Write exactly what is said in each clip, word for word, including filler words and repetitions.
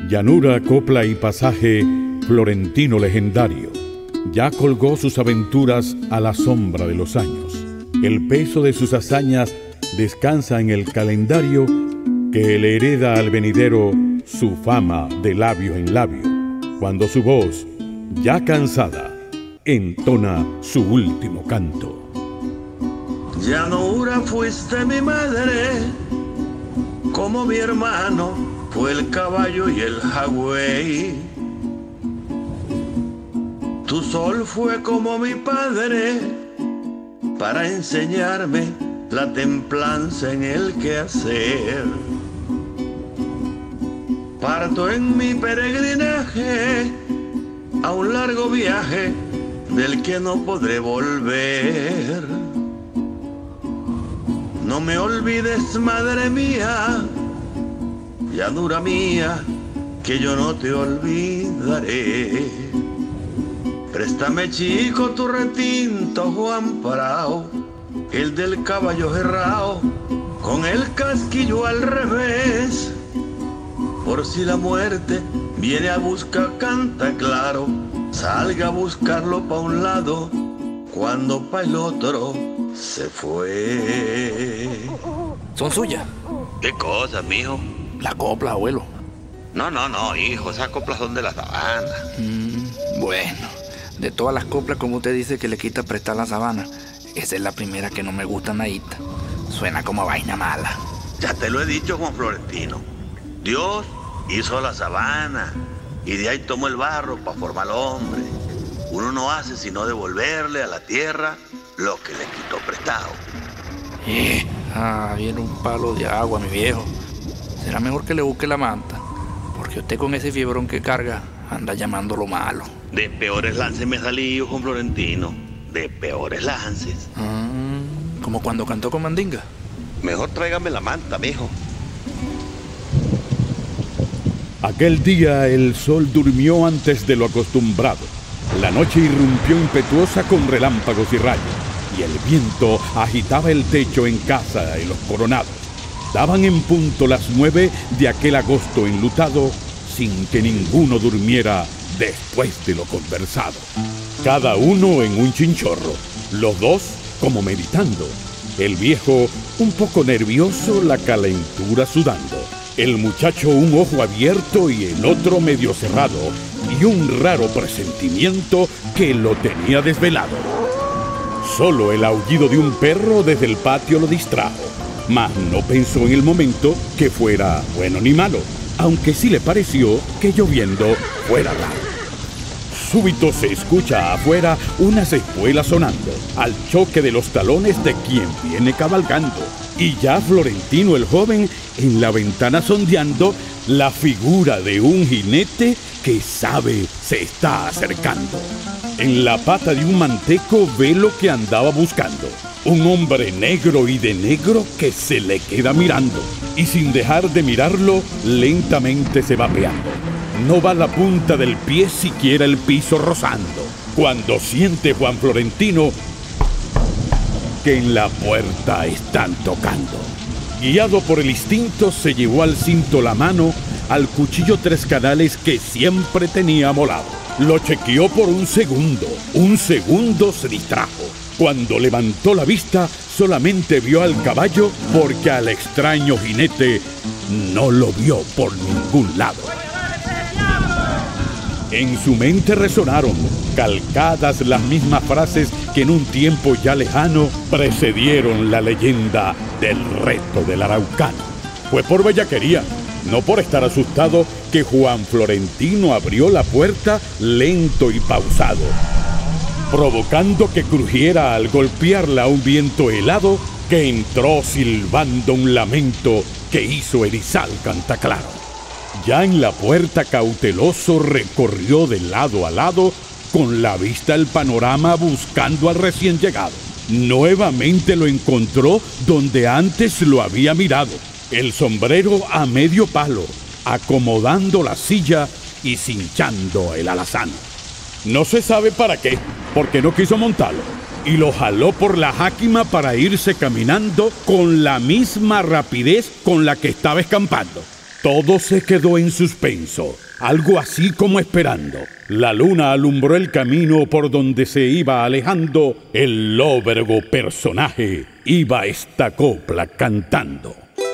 Llanura, copla y pasaje florentino legendario. Ya colgó sus aventuras a la sombra de los años. El peso de sus hazañas descansa en el calendario que le hereda al venidero su fama de labio en labio, cuando su voz, ya cansada, entona su último canto. Llanura, fuiste mi madre, como mi hermano fue el caballo y el jagüey. Tu sol fue como mi padre, para enseñarme la templanza en el quehacer. Parto en mi peregrinaje a un largo viaje del que no podré volver. No me olvides, madre mía, llanura mía, que yo no te olvidaré. Préstame, chico, tu retinto, Juan Parao, el del caballo herrao, con el casquillo al revés. Por si la muerte viene a buscar, canta claro, salga a buscarlo pa' un lado, cuando pa' el otro se fue. ¿Son suyas? ¿Qué cosas, mijo? La copla, abuelo. No, no, no, hijo, esas coplas son de la sabana. Mm, bueno, de todas las coplas, como usted dice que le quita prestar la sabana, esa es la primera que no me gusta, nadita. Suena como vaina mala. Ya te lo he dicho, Juan Florentino. Dios hizo la sabana y de ahí tomó el barro para formar al hombre. Uno no hace sino devolverle a la tierra lo que le quitó prestado. Eh, ah, viene un palo de agua, mi viejo. Será mejor que le busque la manta, porque usted con ese fiebrón que carga anda llamando lo malo. De peores lances me salí yo, Juan Florentino. De peores lances. Ah, como cuando cantó con Mandinga. Mejor tráigame la manta, mijo. Aquel día el sol durmió antes de lo acostumbrado. La noche irrumpió impetuosa con relámpagos y rayos, y el viento agitaba el techo en casa y los coronados. Daban en punto las nueve de aquel agosto enlutado, sin que ninguno durmiera después de lo conversado. Cada uno en un chinchorro, los dos como meditando. El viejo un poco nervioso, la calentura sudando. El muchacho un ojo abierto y el otro medio cerrado, y un raro presentimiento que lo tenía desvelado. Solo el aullido de un perro desde el patio lo distrajo, mas no pensó en el momento que fuera bueno ni malo, aunque sí le pareció que lloviendo fuera raro. Súbito se escucha afuera unas espuelas sonando, al choque de los talones de quien viene cabalgando, y ya Florentino el joven en la ventana sondeando la figura de un jinete que sabe se está acercando. En la pata de un manteco ve lo que andaba buscando, un hombre negro y de negro que se le queda mirando, y sin dejar de mirarlo lentamente se va peando. No va la punta del pie siquiera el piso rozando, cuando siente Juan Florentino que en la puerta están tocando. Guiado por el instinto se llevó al cinto la mano al cuchillo tres canales que siempre tenía amolado. Lo chequeó por un segundo, un segundo se distrajo. Cuando levantó la vista solamente vio al caballo, porque al extraño jinete no lo vio por ningún lado. En su mente resonaron, calcadas las mismas frases que en un tiempo ya lejano precedieron la leyenda del reto del araucano. Fue por bellaquería, no por estar asustado, que Juan Florentino abrió la puerta lento y pausado, provocando que crujiera al golpearla un viento helado que entró silbando un lamento que hizo erizar Cantaclaro. Ya en la puerta cauteloso recorrió de lado a lado, con la vista al panorama buscando al recién llegado. Nuevamente lo encontró donde antes lo había mirado, el sombrero a medio palo, acomodando la silla y cinchando el alazán. No se sabe para qué, porque no quiso montarlo, y lo jaló por la jáquima para irse caminando con la misma rapidez con la que estaba escampando. Todo se quedó en suspenso, algo así como esperando. La luna alumbró el camino por donde se iba alejando. El lóbrego personaje iba esta copla cantando.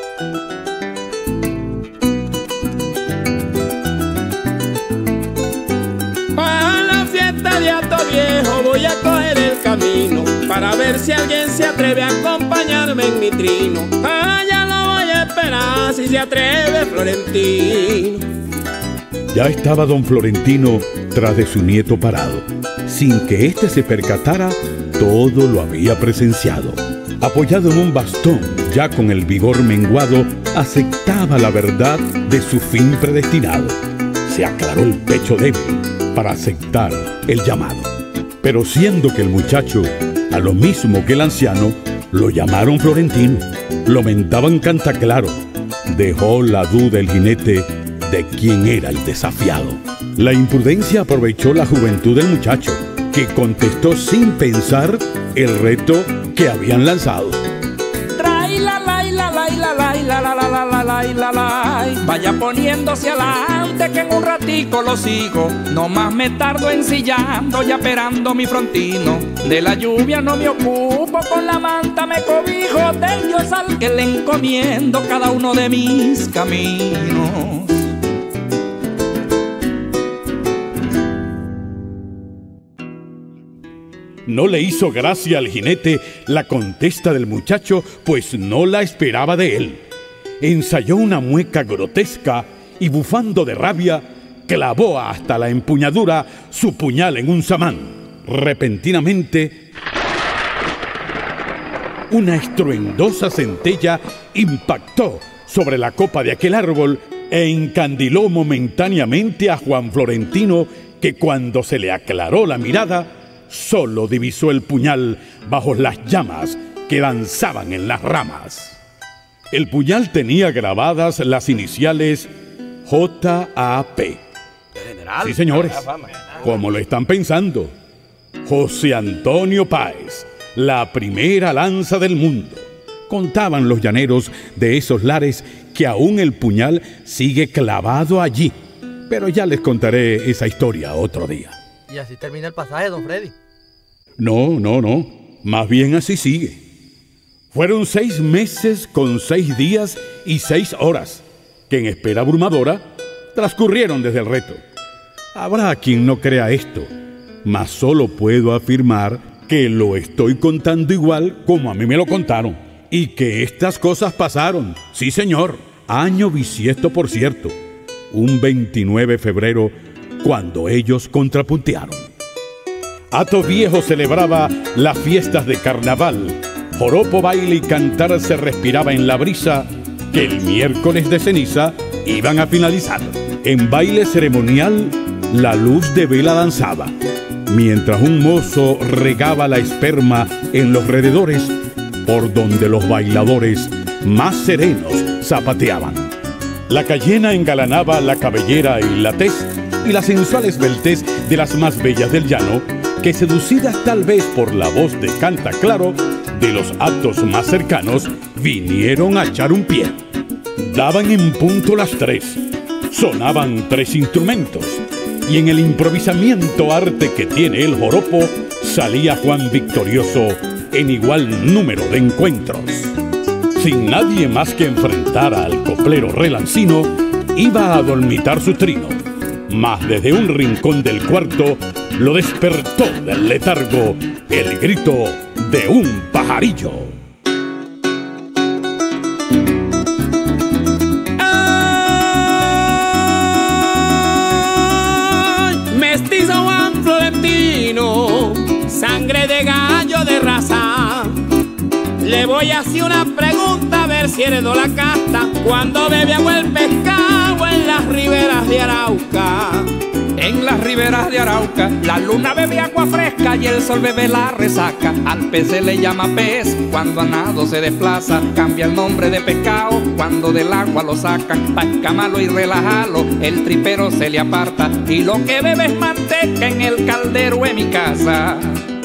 Para la fiesta de Hato Viejo voy a coger el camino, para ver si alguien se atreve a acompañarme en mi trino. Allá lo voy a esperar si se atreve Florentino. Ya estaba don Florentino tras de su nieto parado. Sin que éste se percatara, todo lo había presenciado. Apoyado en un bastón, ya con el vigor menguado, aceptaba la verdad de su fin predestinado. Se aclaró el pecho débil para aceptar el llamado. Pero siendo que el muchacho, a lo mismo que el anciano, lo llamaron Florentino, lo mentaban cantaclaro, dejó la duda el jinete de quién era el desafiado. La imprudencia aprovechó la juventud del muchacho, que contestó sin pensar el reto que habían lanzado. Trai la la la la la la la la la la la la la. Vaya poniéndose adelante que en un ratico lo sigo. No más me tardo ensillando y esperando mi frontino. De la lluvia no me ocupo, con la manta me cobijo. Del Dios al que le encomiendo cada uno de mis caminos. No le hizo gracia al jinete la contesta del muchacho, pues no la esperaba de él. Ensayó una mueca grotesca y, bufando de rabia, clavó hasta la empuñadura su puñal en un samán. Repentinamente, una estruendosa centella impactó sobre la copa de aquel árbol e encandiló momentáneamente a Juan Florentino, que cuando se le aclaró la mirada, solo divisó el puñal bajo las llamas que danzaban en las ramas. El puñal tenía grabadas las iniciales J A P. Sí, señores, como lo están pensando. José Antonio Páez, la primera lanza del mundo. Contaban los llaneros de esos lares que aún el puñal sigue clavado allí. Pero ya les contaré esa historia otro día. Y así termina el pasaje, don Freddy. No, no, no. Más bien así sigue. Fueron seis meses con seis días y seis horas que en espera abrumadora transcurrieron desde el reto. Habrá quien no crea esto, mas solo puedo afirmar que lo estoy contando igual como a mí me lo contaron. Y que estas cosas pasaron, sí señor, año bisiesto por cierto, un veintinueve de febrero, cuando ellos contrapuntearon. Hato Viejo celebraba las fiestas de carnaval. Joropo, baile y cantar se respiraba en la brisa, que el miércoles de ceniza iban a finalizar. En baile ceremonial, la luz de vela danzaba, mientras un mozo regaba la esperma en los alrededores, por donde los bailadores más serenos zapateaban. La cayena engalanaba la cabellera y la tez y la sensual esbeltez de las más bellas del llano, que, seducidas tal vez por la voz de cantaclaro de los actos más cercanos, vinieron a echar un pie. Daban en punto las tres, sonaban tres instrumentos, y en el improvisamiento arte que tiene el joropo, salía Juan victorioso en igual número de encuentros. Sin nadie más que enfrentara al coplero relancino, iba a dormitar su trino, mas desde un rincón del cuarto lo despertó del letargo el grito de un pajarillo. ¡Ay! Mestizo Juan Florentino, sangre de gallo de raza. Le voy a hacer una pregunta a ver si heredó la casta cuando bebe agua el pescado en las riberas de Arauca. En las riberas de Arauca, la luna bebe agua fresca y el sol bebe la resaca. Al pez se le llama pez cuando a nado se desplaza. Cambia el nombre de pescado cuando del agua lo sacan. Pa' escamarlo y relajarlo, el tripero se le aparta. Y lo que bebe es manteca en el caldero de mi casa.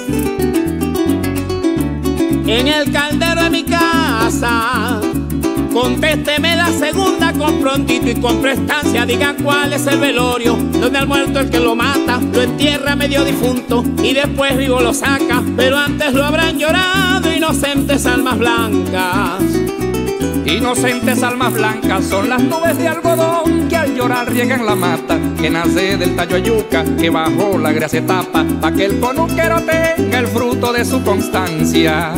En el caldero de mi casa, Contésteme la segunda con prontito y con prestancia. Diga cuál es el velorio donde al muerto el que lo mata lo entierra medio difunto y después vivo lo saca. Pero antes lo habrán llorado inocentes almas blancas. Inocentes almas blancas son las nubes de algodón que al llorar riegan la mata, que nace del tallo yuca, que bajo la grea se tapa, pa' que el conuquero tenga el fruto de su constancia.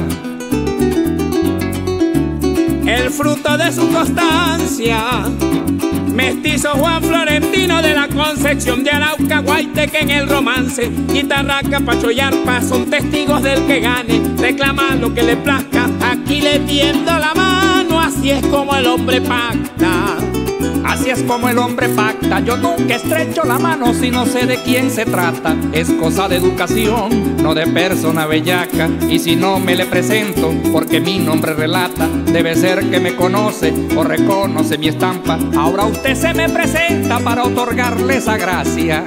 El fruto de su constancia. Mestizo Juan Florentino de la Concepción de Arauca, Guayteque en el romance, Guitarraca, Pacho y Arpa son testigos del que gane, reclama lo que le plazca, aquí le tiendo la mano, así es como el hombre pacta. Así es como el hombre pacta. Yo nunca estrecho la mano si no sé de quién se trata. Es cosa de educación, no de persona bellaca. Y si no me le presento, porque mi nombre relata, debe ser que me conoce o reconoce mi estampa. Ahora usted se me presenta para otorgarle esa gracia.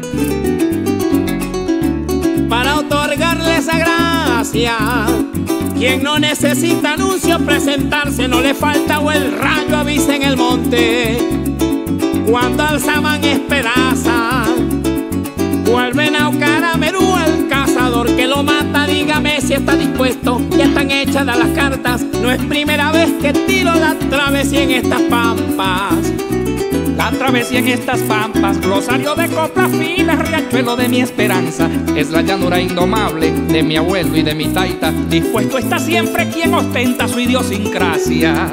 Para otorgarle esa gracia. Quien no necesita anuncio presentarse, no le falta o el rayo avisa en el monte. Cuando alzaban esperanza, vuelven a ahogar a Merú el cazador que lo mata. Dígame si está dispuesto, ya están hechas las cartas. No es primera vez que tiro la travesía en estas pampas. La travesía en estas pampas, glosario de coplas finas, riachuelo de mi esperanza. Es la llanura indomable de mi abuelo y de mi taita. Dispuesto está siempre quien ostenta su idiosincrasia.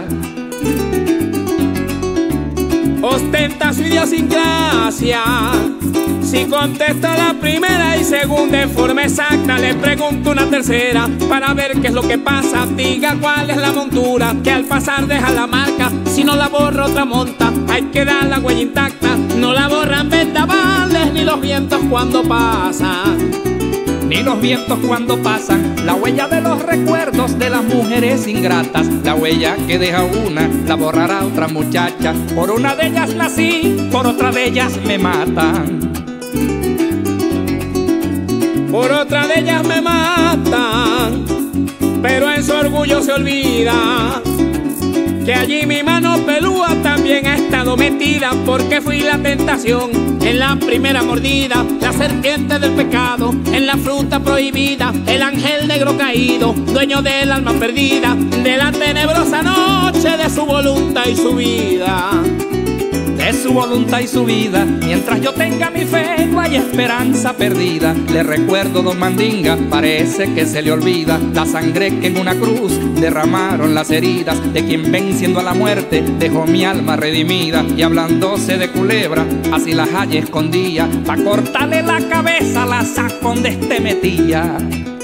Ostenta su idiosincrasia. Si contesto la primera y segunda en forma exacta, le pregunto una tercera para ver qué es lo que pasa. Diga cuál es la montura que al pasar deja la marca. Si no la borra otra monta, hay que dar la huella intacta. No la borran vendavales ni los vientos cuando pasan. Ni los vientos cuando pasan, la huella de los recuerdos de las mujeres ingratas. La huella que deja una, la borrará otra muchacha. Por una de ellas nací, por otra de ellas me matan. Por otra de ellas me matan, pero en su orgullo se olvida que allí mi mano pelúa también ha estado metida, porque fui la tentación en la primera mordida, la serpiente del pecado en la fruta prohibida, el ángel negro caído, dueño del alma perdida, de la tenebrosa noche de su voluntad y su vida. De su voluntad y su vida, mientras yo tenga mi fe no hay esperanza perdida. Le recuerdo, don Mandinga, parece que se le olvida la sangre que en una cruz derramaron las heridas de quien venciendo a la muerte dejó mi alma redimida. Y hablándose de culebra, así la haya escondía, pa' cortarle la cabeza la sacón de este metía.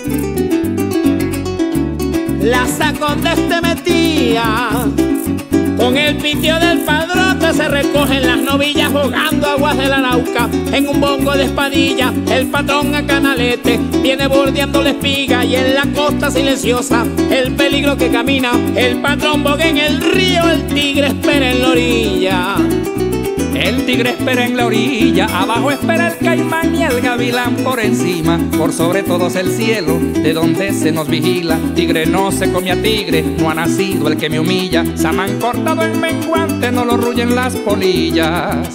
La sacón de este metía. Con el pitio del padrote se recogen las novillas jugando aguas de la Arauca. En un bongo de espadilla el patrón a canalete viene bordeando la espiga, y en la costa silenciosa el peligro que camina. El patrón boga en el río, el tigre espera en la orilla. El tigre espera en la orilla, abajo espera el caimán y el gavilán por encima. Por sobre todos el cielo, de donde se nos vigila. Tigre no se come a tigre, no ha nacido el que me humilla. Samán cortado en menguante, no lo ruyen las polillas.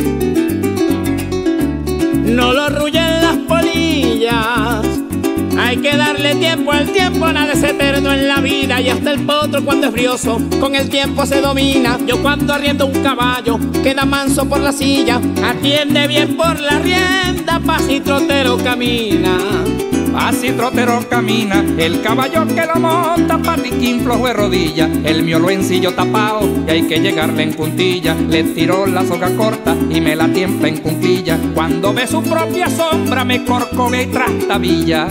No lo ruyen las polillas. Hay que darle tiempo al tiempo, nada es eterno en la vida. Y hasta el potro cuando es brioso, con el tiempo se domina. Yo cuando arriendo un caballo, queda manso por la silla. Atiende bien por la rienda, paz y trotero camina. Paz y trotero camina, el caballo que lo monta, patiquín flojo de rodilla. El mío lo ensillo tapado y hay que llegarle en puntilla. Le tiró la soga corta y me la tiembla en cunclilla. Cuando ve su propia sombra me corcove y trastabilla.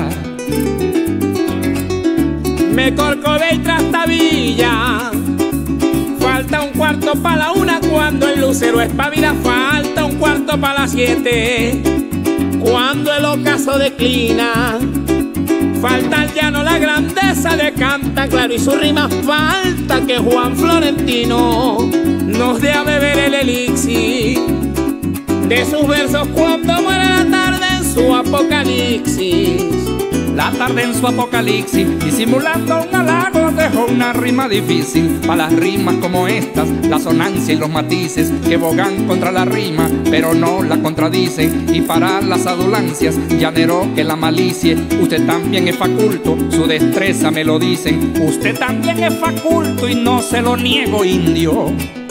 Me corcove y trastabilla. Falta un cuarto para la una cuando el lucero espabila. Falta un cuarto para las siete cuando el ocaso declina. Falta al llano la grandeza de Canta Claro y su rima. Falta que Juan Florentino nos dé a beber el elixir de sus versos cuando muere la tarde en su apocalipsis. La tarde en su apocalipsis, disimulando un halago, dejó una rima difícil. Para las rimas como estas, la sonancia y los matices que bogan contra la rima, pero no la contradicen. Y para las adulancias, llanero que la malicie, usted también es faculto, su destreza me lo dicen. Usted también es faculto y no se lo niego, indio.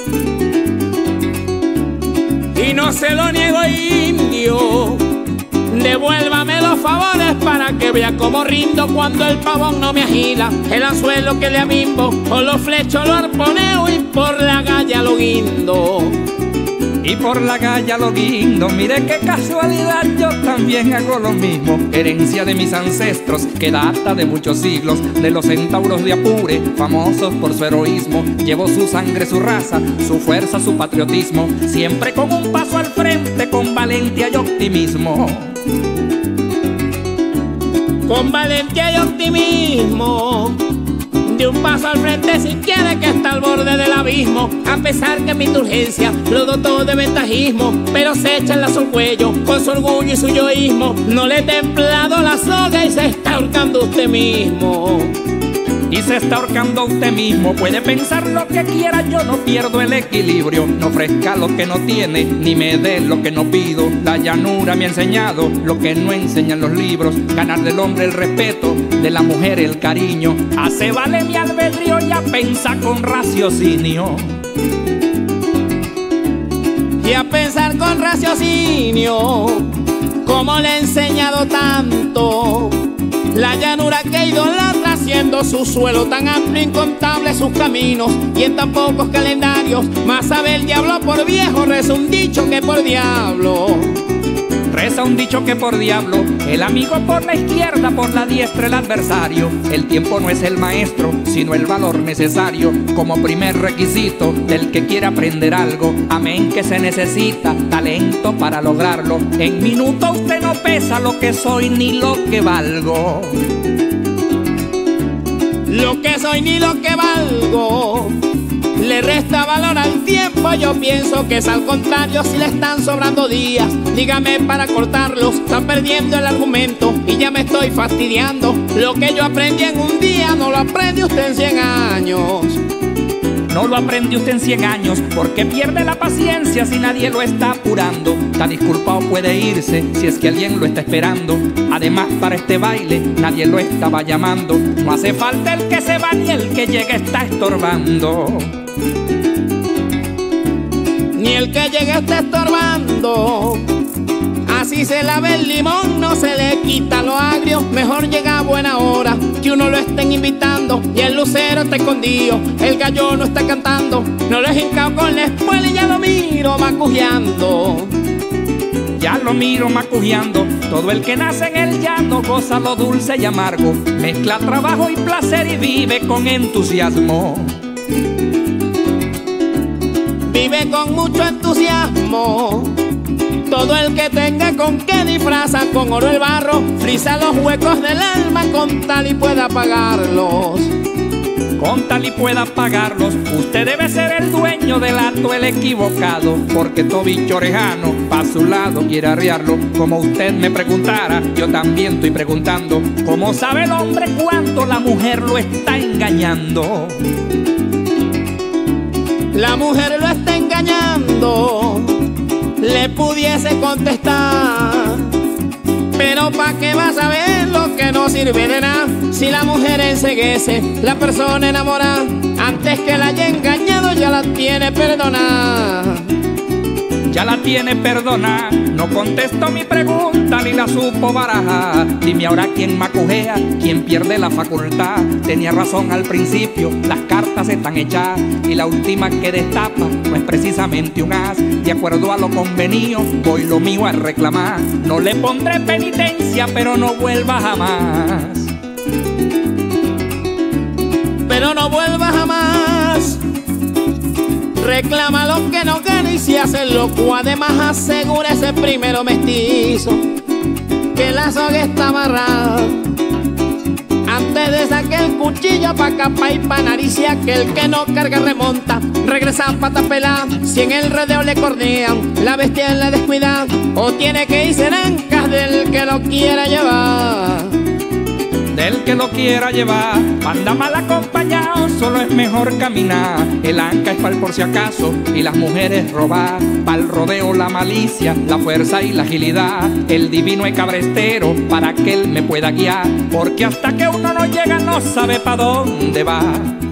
Y no se lo niego, indio. Devuélvame los favores para que vea cómo rindo cuando el pavón no me agila el anzuelo que le abimbo, o los flechos lo arponeo y por la galla lo guindo. Y por la galla lo guindo, mire qué casualidad, yo también hago lo mismo. Herencia de mis ancestros que data de muchos siglos, de los centauros de Apure, famosos por su heroísmo. Llevo su sangre, su raza, su fuerza, su patriotismo, siempre con un paso al frente, con valentía y optimismo. Con valentía y optimismo, de un paso al frente si quiere que está al borde del abismo. A pesar que mi indulgencia lo dotó de ventajismo, pero se echa en lazo al cuello con su orgullo y su yoísmo. No le he templado la soga y se está ahorcando usted mismo. Y se está ahorcando usted mismo. Puede pensar lo que quiera, yo no pierdo el equilibrio. No ofrezca lo que no tiene, ni me dé lo que no pido. La llanura me ha enseñado lo que no enseñan los libros. Ganar del hombre el respeto, de la mujer el cariño. Hace vale mi albedrío y a pensar con raciocinio. Y a pensar con raciocinio, como le he enseñado tanto. La llanura que idolatra, siendo su suelo tan amplio, incontable sus caminos y en tan pocos calendarios. Más sabe el diablo por viejo, reza un dicho que por diablo. Reza un dicho que por diablo, el amigo por la izquierda, por la diestra el adversario. El tiempo no es el maestro, sino el valor necesario, como primer requisito del que quiera aprender algo. Amén que se necesita talento para lograrlo. En minuto usted no pesa lo que soy ni lo que valgo. Lo que soy ni lo que valgo le resta valor al tiempo, yo pienso que es al contrario. Si le están sobrando días, dígame para cortarlos. Están perdiendo el argumento y ya me estoy fastidiando. Lo que yo aprendí en un día no lo aprende usted en cien años. No lo aprende usted en cien años, porque pierde la paciencia si nadie lo está apurando. Está disculpado, puede irse si es que alguien lo está esperando. Además, para este baile nadie lo estaba llamando. No hace falta el que se va ni el que llega está estorbando. Ni el que llegue está estorbando. Así se lave el limón, no se le quita lo agrio. Mejor llega a buena hora, que uno lo estén invitando y el lucero está escondido, el gallo no está cantando. No lo he hincado con la espuela y ya lo miro macujeando. Ya lo miro macujeando. Todo el que nace en el llano goza lo dulce y amargo. Mezcla trabajo y placer y vive con entusiasmo. Vive con mucho entusiasmo. Todo el que tenga con qué disfraza con oro el barro, frisa los huecos del alma con tal y pueda pagarlos. Con tal y pueda pagarlos, usted debe ser el dueño del hato, el equivocado, porque todo bicho orejano pa' su lado quiere arriarlo. Como usted me preguntara, yo también estoy preguntando, ¿cómo sabe el hombre cuánto la mujer lo está engañando? La mujer lo está engañando, le pudiese contestar, pero ¿pa' qué va a saber lo que no sirve de nada? Si la mujer enceguece, la persona enamorada, antes que la haya engañado ya la tiene perdonada. Ya la tiene perdonada. No contestó mi pregunta ni la supo barajar. Dime ahora quién macujea, quién pierde la facultad. Tenía razón al principio, las cartas están hechas y la última que destapa no es precisamente un as. De acuerdo a lo convenido, voy lo mío a reclamar. No le pondré penitencia, pero no vuelva jamás. Pero no vuelva jamás. Reclama lo que no gana y si hace loco, además asegúrese primero mestizo que la soga está amarrada. Antes de sacar el cuchillo pa' capa y pa' nariz, y aquel que no carga remonta, regresa a pata pelada. Si en el rodeo le cornean, la bestia la descuida, o tiene que irse en ancas del que lo quiera llevar. del que lo quiera llevar. Anda mal acompañado, solo es mejor caminar. El anca es pa'l por si acaso y las mujeres robar. Pa'l rodeo la malicia, la fuerza y la agilidad. El divino es cabrestero para que él me pueda guiar. Porque hasta que uno no llega no sabe pa' dónde va.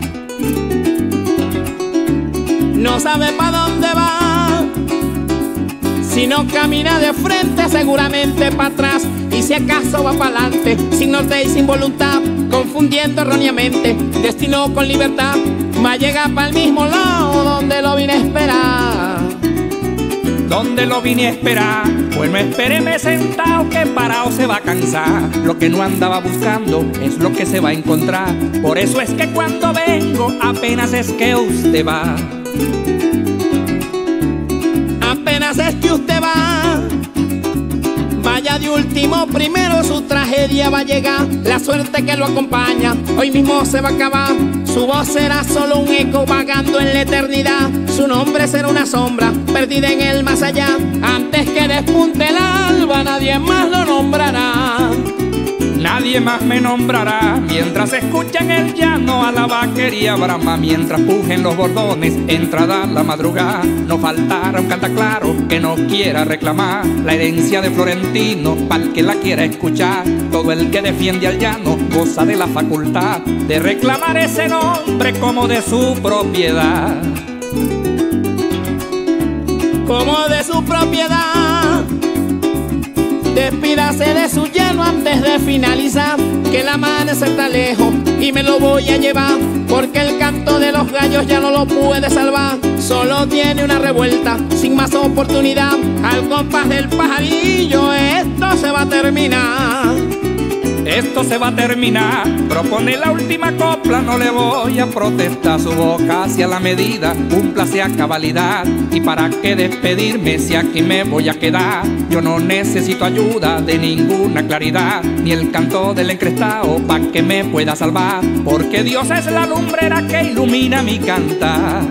No sabe pa' dónde va. Si no camina de frente, seguramente pa' atrás. Y si acaso va para adelante, sin norte y sin voluntad, confundiendo erróneamente destino con libertad, va a llegar para el mismo lado donde lo vine a esperar. Donde lo vine a esperar, pues no espéreme sentado que parado se va a cansar. Lo que no andaba buscando es lo que se va a encontrar. Por eso es que cuando vengo apenas es que usted va. Apenas es que usted va. Vaya de último primero, su tragedia va a llegar. La suerte que lo acompaña hoy mismo se va a acabar. Su voz será solo un eco vagando en la eternidad. Su nombre será una sombra perdida en el más allá. Antes que despunte el alba nadie más lo nombrará. Nadie más me nombrará mientras escuchen el llano a la vaquería brama. Mientras pujen los bordones, entrada la madrugada. No faltará un cantaclaro que no quiera reclamar la herencia de Florentino pa'l que la quiera escuchar. Todo el que defiende al llano goza de la facultad de reclamar ese nombre como de su propiedad. Como de su propiedad. Despídase de su llano antes de finalizar, que el amanecer está lejos y me lo voy a llevar, porque el canto de los gallos ya no lo puede salvar. Solo tiene una revuelta sin más oportunidad. Al compás del pajarillo esto se va a terminar. Esto se va a terminar. Propone la última copla, no le voy a protestar. Su boca hacia la medida, cúmplase a cabalidad. Y para qué despedirme si aquí me voy a quedar. Yo no necesito ayuda de ninguna claridad, ni el canto del encrestado pa' que me pueda salvar. Porque Dios es la lumbrera que ilumina mi cantar.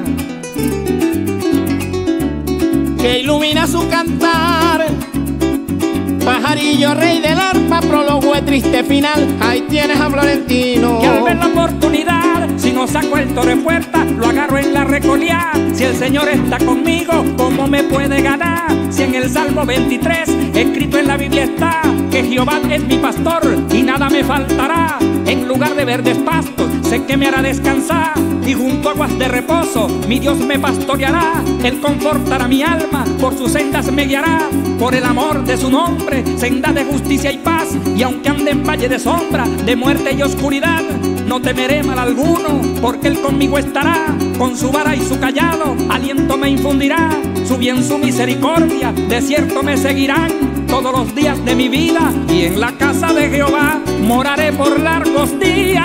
Que ilumina su cantar. Pajarillo, rey del arpa, prólogo de triste final. Ahí tienes a Florentino. Y al ver la oportunidad, si no saco el toro en puerta, lo agarro en la recolía. Si el Señor está conmigo, ¿cómo me puede ganar? Si en el Salmo veintitrés, escrito en la Biblia está que Jehová es mi pastor y nada me faltará. En lugar de verdes pastos, sé que me hará descansar. Y junto a aguas de reposo, mi Dios me pastoreará. Él confortará mi alma, por sus sendas me guiará. Por el amor de su nombre, senda de justicia y paz. Y aunque ande en valle de sombra, de muerte y oscuridad, no temeré mal alguno, porque Él conmigo estará. Con su vara y su callado, aliento me infundirá. Su bien, su misericordia, de cierto me seguirán todos los días de mi vida. Y en la casa de Jehová moraré por largos días.